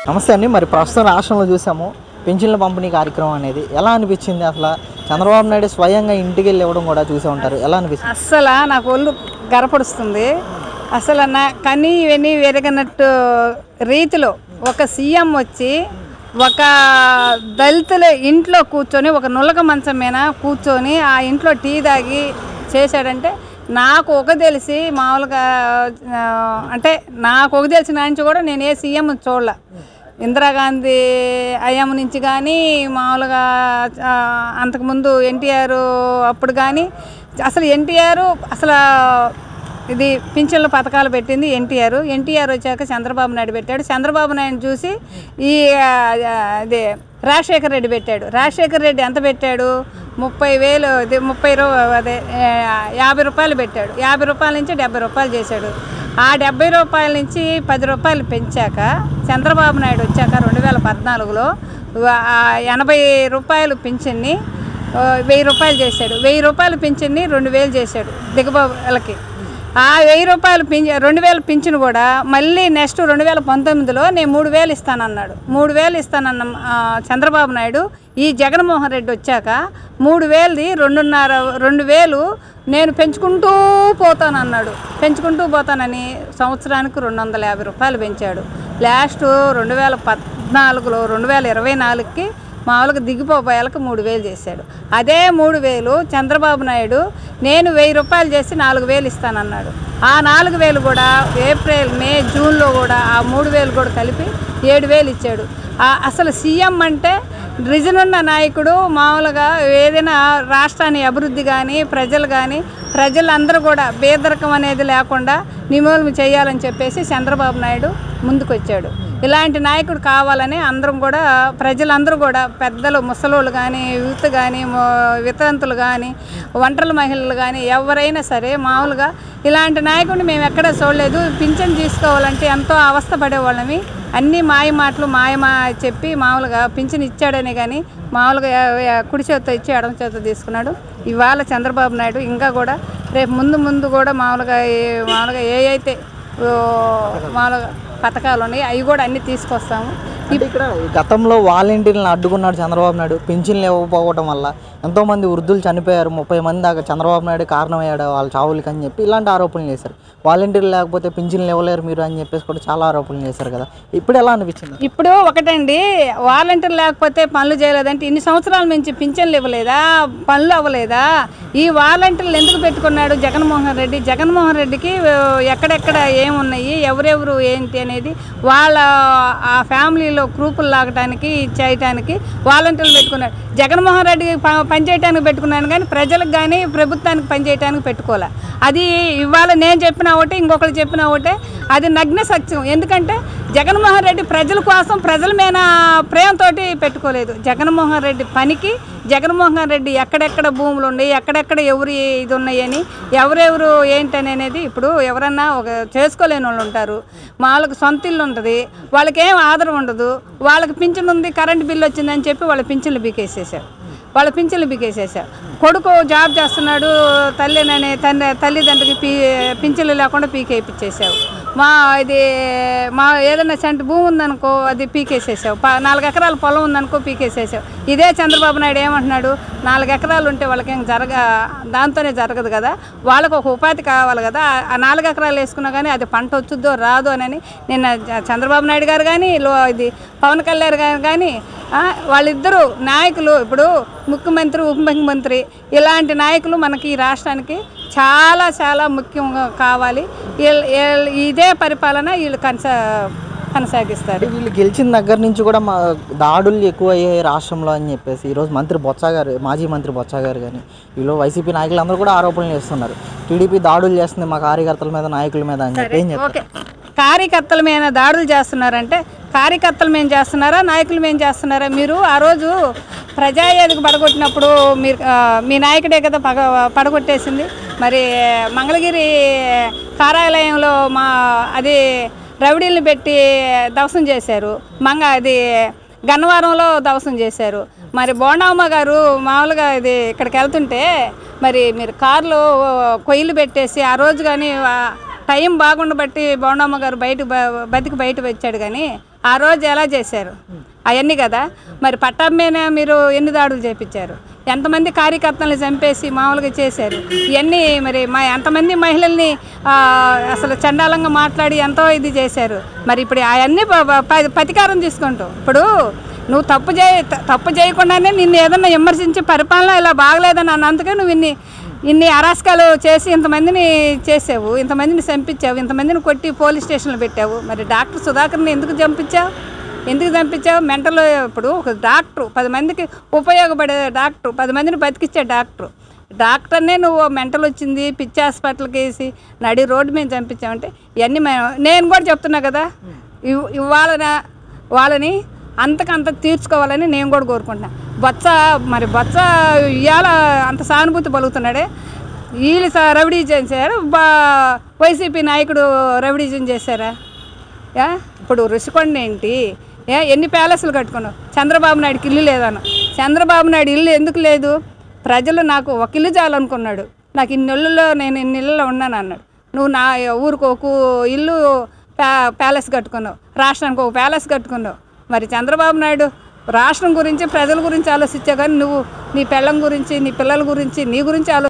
నమస్తే అండి. మరి ప్రస్తుతం రాష్ట్రంలో చూసాము పెన్షన్ల పంపిణీ కార్యక్రమం అనేది ఎలా అనిపించింది? అసలు చంద్రబాబు నాయుడు స్వయంగా ఇంటికి వెళ్ళి ఇవ్వడం కూడా చూసే ఉంటారు. ఎలా అనిపిస్తుంది? అస్సలు నాకు ఒళ్ళు గరపడుస్తుంది. అసలు నా కనీ ఇవన్నీ వెరగనట్టు రీతిలో ఒక సీఎం వచ్చి ఒక దళితుల ఇంట్లో కూర్చొని ఒక నులక మంచం మీద కూర్చొని ఆ ఇంట్లో టీ తాగి చేశాడంటే నాకు ఒక తెలిసి మామూలుగా అంటే నాకు ఒక తెలిసిన నుంచి కూడా నేను ఏ సీఎం చూడలే. ఇందిరాగాంధీ అయ్యమ్మ నుంచి కానీ మామూలుగా అంతకుముందు ఎన్టీఆర్ అప్పుడు కానీ అసలు ఎన్టీఆర్ అసలు ఇది పింఛన్ల పథకాలు పెట్టింది ఎన్టీఆర్ వచ్చాక చంద్రబాబు నాయుడు పెట్టాడు. చంద్రబాబు నాయుడు చూసి ఈ అదే రాజశేఖర రెడ్డి పెట్టాడు. రాజశేఖర రెడ్డి ఎంత పెట్టాడు? 30,000 అదే 50 రూపాయలు పెట్టాడు. 50 రూపాయల నుంచి 70 రూపాయలు చేశాడు. ఆ 70 రూపాయల నుంచి 10 రూపాయలు పెంచాక చంద్రబాబు నాయుడు వచ్చాక 2014లో 80 రూపాయలు పింఛన్ని 1000 రూపాయలు చేశాడు. 1000 రూపాయలు పింఛన్ని 2000 చేశాడు దిగబాబులకి. ఆ 1000 రూపాయలు 2000 పింఛను కూడా మళ్ళీ నెక్స్ట్ 2019లో నేను 3000 ఇస్తానన్నాడు. 3000 ఇస్తానన్న చంద్రబాబు నాయుడు ఈ జగన్మోహన్ రెడ్డి వచ్చాక 3000ది 2,500 నేను పెంచుకుంటూ పోతానన్నాడు. పెంచుకుంటూ పోతానని సంవత్సరానికి 250 రూపాయలు పెంచాడు. లాస్ట్ 2014లో 2024కి మామూలుగా దిగిపోయేలకు 3000 చేశాడు. అదే 3000 చంద్రబాబు నాయుడు నేను 1000 రూపాయలు చేసి 4000 ఇస్తానన్నాడు. ఆ 4000 కూడా ఏప్రిల్, మే, జూన్లో కూడా ఆ 3000 కూడా కలిపి 7000 ఇచ్చాడు. అసలు సీఎం అంటే రిజనున్న నాయకుడు. మామూలుగా ఏదైనా రాష్ట్రాన్ని అభివృద్ధి కానీ ప్రజలందరూ కూడా పేదరికం అనేది లేకుండా నిర్మూలన చేయాలని చెప్పేసి చంద్రబాబు నాయుడు ముందుకొచ్చాడు. ఇలాంటి నాయకుడు కావాలని అందరం కూడా ప్రజలందరూ కూడా పెద్దలు, ముసలోళ్ళు కానీ, యూత్ కానీ, వితంతులు కానీ, ఒంటరి మహిళలు కానీ ఎవరైనా సరే మామూలుగా ఇలాంటి నాయకుడిని మేము ఎక్కడా చూడలేదు. పింఛన్ తీసుకోవాలంటే ఎంతో అవస్థ పడేవాళ్ళమి. అన్నీ మాటలు చెప్పి మామూలుగా పింఛన్ ఇచ్చాడని కానీ మామూలుగా కుడి చేతితో ఇచ్చి ఎడమ చేతితో తీసుకున్నాడు. ఇవాళ చంద్రబాబు నాయుడు ఇంకా కూడా రేపు ముందు కూడా మామూలుగా ఏ అయితే మామూలుగా పథకాలు ఉన్నాయి అవి కూడా అన్నీ తీసుకొస్తాము. ఇక్కడ గతంలో వాలంటీర్లను అడ్డుకున్నాడు చంద్రబాబు నాయుడు. పింఛన్లు ఇవ్వకపోవడం వల్ల ఎంతోమంది వృద్ధులు చనిపోయారు. 30 మంది దాకా చంద్రబాబు నాయుడు కారణమయ్యాడు వాళ్ళ చావులకి అని చెప్పి ఇలాంటి ఆరోపణలు చేశారు. వాలంటీర్లు లేకపోతే పింఛన్లు ఇవ్వలేరు మీరు అని చెప్పేసి కూడా చాలా ఆరోపణలు చేశారు కదా. ఇప్పుడు ఎలా అనిపించింది? ఇప్పుడు ఒకటండి, వాలంటీర్ లేకపోతే పనులు చేయలేదంటే ఇన్ని సంవత్సరాల నుంచి పింఛన్లు ఇవ్వలేదా, పనులు అవ్వలేదా? ఈ వాలంటీర్లు ఎందుకు పెట్టుకున్నాడు జగన్మోహన్ రెడ్డి? జగన్మోహన్ రెడ్డికి ఎక్కడెక్కడ ఏమున్నాయి, ఎవరెవరు ఏంటి అనేది వాళ్ళ ఆ ఫ్యామిలీలో గ్రూపులు లాగటానికి చేయటానికి వాలంటీర్లు పెట్టుకున్నాడు. జగన్మోహన్ రెడ్డికి పనిచేయటానికి పెట్టుకున్నాను కానీ ప్రజలకు కానీ ప్రభుత్వానికి పనిచేయటానికి పెట్టుకోలే. అది ఇవాళ నేను చెప్పిన ఒకటి, ఇంకొకరు చెప్పిన ఒకటే, అది నగ్న సత్యం. ఎందుకంటే జగన్మోహన్ రెడ్డి ప్రజల కోసం ప్రజల మీద ప్రేమతోటి పెట్టుకోలేదు. జగన్మోహన్ రెడ్డి పనికి జగన్మోహన్ రెడ్డి ఎక్కడెక్కడ భూములు ఉన్నాయి, ఎక్కడెక్కడ ఎవరు ఇది ఉన్నాయని ఎవరెవరు ఏంటని అనేది ఇప్పుడు ఎవరన్నా ఒక చేసుకోలేని వాళ్ళు ఉంటారు. వాళ్ళకి సొంత ఇల్లు ఉంటుంది, వాళ్ళకి ఏం ఆధారం ఉండదు, వాళ్ళకి పింఛన్ ఉంది, కరెంటు బిల్లు వచ్చిందని చెప్పి వాళ్ళ పింఛన్లు బీకేసేసారు. కొడుకు జాబ్ చేస్తున్నాడు, తల్లిదండ్రులకి పింఛన్లు లేకుండా పీకేపించేసావు. మా ఏదైనా సెంటు భూమి ఉందనుకో అది పీకేసేసావు. 4 ఎకరాల పొలం ఉందనుకో పీకేసేసావు. ఇదే చంద్రబాబు నాయుడు ఏమంటున్నాడు? 4 ఎకరాలు ఉంటే వాళ్ళకేం దాంతోనే జరగదు కదా, వాళ్ళకు ఒక ఉపాధి కావాలి కదా. ఆ 4 ఎకరాలు వేసుకున్నా కానీ అది పంట వచ్చుద్దో రాదో అని నిన్న చంద్రబాబు నాయుడు గారు కానీ ఇది పవన్ కళ్యాణ్ గారు కానీ వాళ్ళిద్దరూ నాయకులు, ఇప్పుడు ముఖ్యమంత్రి, ఉప ముఖ్యమంత్రి, ఇలాంటి నాయకులు మనకి ఈ రాష్ట్రానికి చాలా చాలా ముఖ్యంగా కావాలి. ఇదే పరిపాలన వీళ్ళు కొనసాగిస్తారు. వీళ్ళు గెలిచిన దగ్గర నుంచి కూడా దాడులు ఎక్కువ అయ్యాయి రాష్ట్రంలో అని చెప్పేసి ఈరోజు మాజీ మంత్రి బొత్స గారు కానీ వీళ్ళు వైసీపీ నాయకులు అందరూ కూడా ఆరోపణలు చేస్తున్నారు. టీడీపీ దాడులు చేస్తుంది మా కార్యకర్తల మీద, నాయకుల మీద అని చెప్పి ఏం చెప్తారు? కార్యకర్తల మీద దాడులు చేస్తున్నారంటే కార్యకర్తలు మేము చేస్తున్నారా, నాయకులు మేము చేస్తున్నారా? మీరు ఆ రోజు ప్రజాయేదిక పడగొట్టినప్పుడు మీరు మీ నాయకుడే కదా పడగొట్టేసింది. మరి మంగళగిరి కార్యాలయంలో అది రౌడీలను పెట్టి దవసం చేశారు. అది గన్నవరంలో దవసం చేశారు. మరి బోండమ్మ గారు మామూలుగా ఇక్కడికి వెళ్తుంటే మరి మీరు కారులో కొయ్యలు పెట్టేసి ఆ రోజు కానీ టైం బాగుండబట్టి బోండమ్మ గారు బయట వచ్చాడు. కానీ ఆ రోజు ఎలా చేశారు అవన్నీ కదా. మరి పట్టమ్మేనా మీరు ఎన్ని దాడులు చేపించారు, ఎంతమంది కార్యకర్తలను చంపేసి మామూలుగా చేశారు, ఇవన్నీ మరి ఎంతమంది మహిళల్ని అసలు చండాలంగా మాట్లాడి ఎంతో ఇది చేశారు. మరి ఇప్పుడు అవన్నీ ప్రతీకారం తీసుకుంటావు. ఇప్పుడు నువ్వు తప్పు చేయకుండానే నిన్ను ఏదన్నా విమర్శించి పరిపాలన ఇలా బాగలేదని అన్నందుకే నువ్వు ఇన్ని అరాస్కాలు చేసి ఇంతమందిని చేసావు, ఇంతమందిని చంపించావు, ఇంతమందిని కొట్టి పోలీస్ స్టేషన్లో పెట్టావు. మరి డాక్టర్ సుధాకర్ని ఎందుకు చంపించావు? మెంటల్ ఇప్పుడు ఒక డాక్టరు 10 మందికి ఉపయోగపడే డాక్టరు, 10 మందిని బతికిచ్చే డాక్టర్నే నువ్వు మెంటల్ వచ్చింది పిచ్చి హాస్పిటల్కి వేసి నడి రోడ్డు మీద చంపించావంటే ఇవన్నీ నేను కూడా చెప్తున్నా కదా. వాళ్ళని అంతకంత తీర్చుకోవాలని నేను కూడా కోరుకుంటున్నాను. బొత్స ఇవాళ అంత సానుభూతి పలుకుతున్నాడే, వీళ్ళు రవిడీజన్ చేశారు, వైసీపీ నాయకుడు రవిడీజన్ చేశారా? ఇప్పుడు రుషికొండ ఏంటి, ఎన్ని ప్యాలెస్లు కట్టుకున్నావు? చంద్రబాబు నాయుడుకి ఇల్లు లేదను. చంద్రబాబు నాయుడు ఇల్లు ఎందుకు లేదు? ప్రజలు నాకు ఒక ఇల్లు చాలనుకున్నాడు, నాకు నేను ఇన్ని ఇళ్ళలో ఉన్నాను అన్నాడు. నువ్వు నా ఊరికి ఒక ఇల్లు ప్యాలెస్ కట్టుకున్నావు, రాష్ట్రానికి ఒక ప్యాలెస్ కట్టుకున్నావు. మరి చంద్రబాబు నాయుడు రాష్ట్రం గురించి ప్రజల గురించి ఆలోచించా కానీ నువ్వు నీ పెళ్ళం గురించి నీ పిల్లల గురించి నీ గురించి